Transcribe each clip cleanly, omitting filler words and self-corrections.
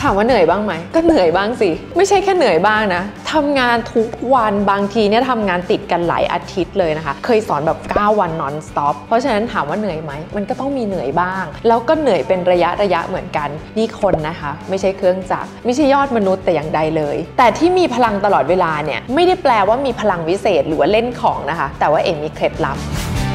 ามว่าเหนื่อยบ้างไหมก็เหนื่อยบ้างสิไม่ใช่แค่เหนื่อยบ้างนะทำงานทุกวันบางทีเนี่ยทำงานติดกันหลายอาทิตย์เลยนะคะเคยสอนแบบ9 วัน non stop เพราะฉะนั้นถามว่าเหนื่อยไหมมันก็ต้องมีเหนื่อยบ้างแล้วก็เหนื่อยเป็นระยะเหมือนกันนี่คนนะคะไม่ใช่เครื่องจักรไม่ใช่ยอดมนุษย์แต่อย่างใดเลยแต่ที่มีพลังตลอดเวลาเนี่ยไม่ได้แปลว่ามีพลังวิเศษหรือว่าเล่นของนะคะแต่ว่าเองมีเคล็ดลับ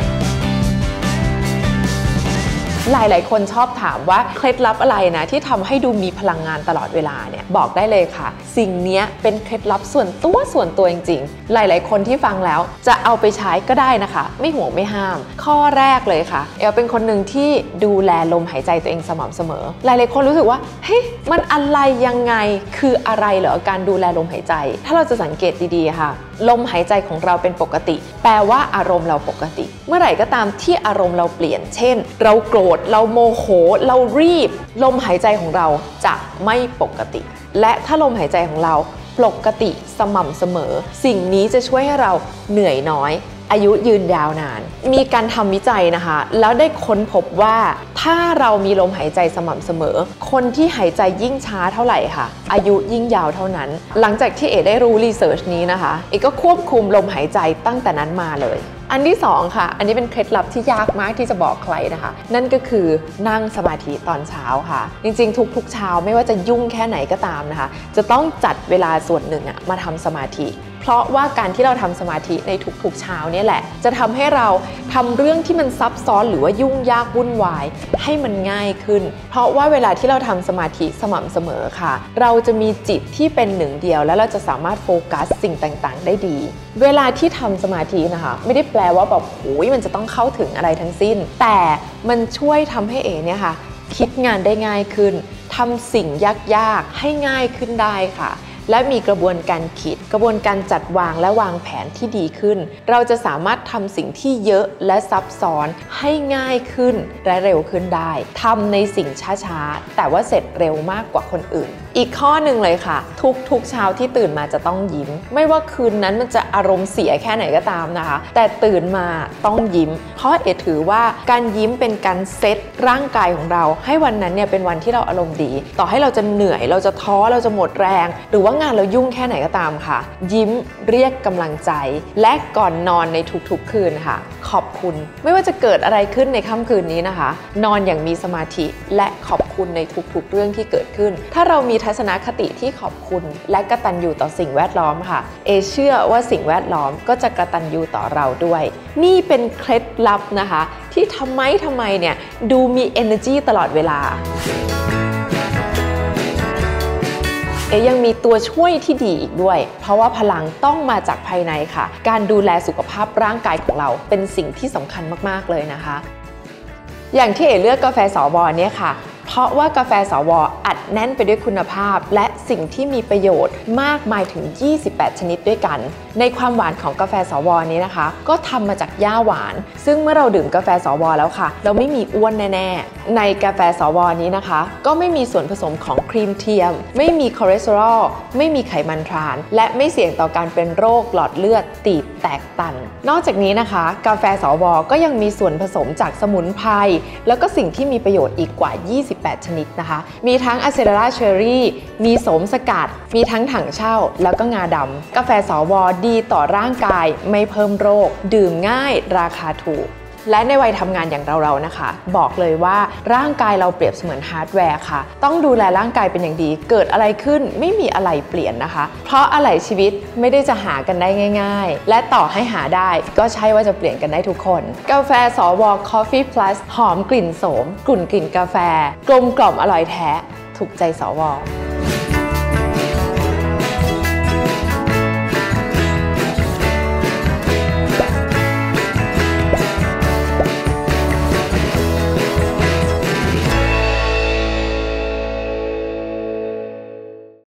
หลายคนชอบถามว่าเคล็ดลับอะไรนะที่ทำให้ดูมีพลังงานตลอดเวลาเนี่ยบอกได้เลยค่ะสิ่งนี้เป็นเคล็ดลับส่วนตัวจริงๆหลายคนที่ฟังแล้วจะเอาไปใช้ก็ได้นะคะไม่ห่วงไม่ห้ามข้อแรกเลยค่ะเอลเป็นคนหนึ่งที่ดูแลลมหายใจตัวเองสม่ำเสมอหลายคนรู้สึกว่าเฮ้ยมันอะไรยังไงคืออะไรเหรอการดูแลลมหายใจถ้าเราจะสังเกตดีๆค่ะลมหายใจของเราเป็นปกติแปลว่าอารมณ์เราปกติเมื่อไหร่ก็ตามที่อารมณ์เราเปลี่ยนเช่นเราโกรธเราโมโหเรารีบลมหายใจของเราจะไม่ปกติและถ้าลมหายใจของเราปกติสม่ำเสมอสิ่งนี้จะช่วยให้เราเหนื่อยน้อยอายุยืนยาวนานมีการทำวิจัยนะคะแล้วได้ค้นพบว่าถ้าเรามีลมหายใจสม่ำเสมอคนที่หายใจยิ่งช้าเท่าไหร่ค่ะอายุยิ่งยาวเท่านั้นหลังจากที่เอ๋ได้รู้รีเสิร์ชนี้นะคะเอ๋ก็ควบคุมลมหายใจตั้งแต่นั้นมาเลยอันที่2ค่ะอันนี้เป็นเคล็ดลับที่ยากมากที่จะบอกใครนะคะนั่นก็คือนั่งสมาธิตอนเช้าค่ะจริงๆทุกๆเช้าไม่ว่าจะยุ่งแค่ไหนก็ตามนะคะจะต้องจัดเวลาส่วนหนึ่งมาทำสมาธิเพราะว่าการที่เราทำสมาธิในทุกๆเช้าเนี่ยแหละจะทำให้เราทำเรื่องที่มันซับซ้อนหรือว่ายุ่งยากวุ่นวายให้มันง่ายขึ้นเพราะว่าเวลาที่เราทำสมาธิสม่ำเสมอค่ะเราจะมีจิตที่เป็นหนึ่งเดียวแล้วเราจะสามารถโฟกัสสิ่งต่างๆได้ดีเวลาที่ทำสมาธินะคะไม่ได้แปลว่าแบบโอ้ยมันจะต้องเข้าถึงอะไรทั้งสิ้นแต่มันช่วยทำให้เอ๋เนี่ยค่ะคิดงานได้ง่ายขึ้นทำสิ่งยากๆให้ง่ายขึ้นได้ค่ะและมีกระบวนการคิดกระบวนการจัดวางและวางแผนที่ดีขึ้นเราจะสามารถทำสิ่งที่เยอะและซับซ้อนให้ง่ายขึ้นและเร็วขึ้นได้ทำในสิ่งช้าๆแต่ว่าเสร็จเร็วมากกว่าคนอื่นอีกข้อหนึ่งเลยค่ะทุกเช้าที่ตื่นมาจะต้องยิ้มไม่ว่าคืนนั้นมันจะอารมณ์เสียแค่ไหนก็ตามนะคะแต่ตื่นมาต้องยิ้มเพราะเอ๋ถือว่าการยิ้มเป็นการเซตร่างกายของเราให้วันนั้นเนี่ยเป็นวันที่เราอารมณ์ดีต่อให้เราจะเหนื่อยเราจะท้อเราจะหมดแรงหรือว่างานเรายุ่งแค่ไหนก็ตามค่ะยิ้มเรียกกำลังใจและก่อนนอนในทุกๆคืนค่ะขอบคุณไม่ว่าจะเกิดอะไรขึ้นในค่ำคืนนี้นะคะนอนอย่างมีสมาธิและขอบคุณในทุกๆเรื่องที่เกิดขึ้นถ้าเรามีทัศนคติที่ขอบคุณและกตัญญูต่อสิ่งแวดล้อมค่ะเอเชื่อว่าสิ่งแวดล้อมก็จะกตัญญูต่อเราด้วยนี่เป็นเคล็ดลับนะคะที่ทำไมเนี่ยดูมี energy ตลอดเวลายังมีตัวช่วยที่ดีอีกด้วยเพราะว่าพลังต้องมาจากภายในค่ะการดูแลสุขภาพร่างกายของเราเป็นสิ่งที่สำคัญมากๆเลยนะคะอย่างที่เลือกกาแฟสวเนี่ยค่ะเพราะว่ากาแฟสวอัดแน่นไปด้วยคุณภาพและสิ่งที่มีประโยชน์มากมายถึง28ชนิดด้วยกันในความหวานของกาแฟสวนี้นะคะก็ทำมาจากหญ้าหวานซึ่งเมื่อเราดื่มกาแฟสวแล้วค่ะเราไม่มีอ้วนแน่ๆในกาแฟสวนี้นะคะก็ไม่มีส่วนผสมของครีมเทียมไม่มีคอเลสเตอรอลไม่มีไขมันทรานและไม่เสี่ยงต่อการเป็นโรคหลอดเลือดตีบแตกตันนอกจากนี้นะคะกาแฟสวก็ยังมีส่วนผสมจากสมุนไพรแล้วก็สิ่งที่มีประโยชน์อีกกว่า28ชนิดนะคะมีทั้งอะเซโลราเชอรี่มีโสมสกัดมีทั้งถังเช่าแล้วก็งาดำกาแฟสวดีต่อร่างกายไม่เพิ่มโรคดื่มง่ายราคาถูกและในวัยทำงานอย่างเรานะคะบอกเลยว่าร่างกายเราเปรียบเสมือนฮาร์ดแวร์ค่ะต้องดูแลร่างกายเป็นอย่างดีเกิดอะไรขึ้นไม่มีอะไรเปลี่ยนนะคะเพราะอะไหล่ชีวิตไม่ได้จะหากันได้ง่ายๆและต่อให้หาได้ก็ใช่ว่าจะเปลี่ยนกันได้ทุกคนกาแฟสว Coffee Plus หอมกลิ่นโสมกลิ่นกาแฟกลมกล่อมอร่อยแท้ถูกใจสว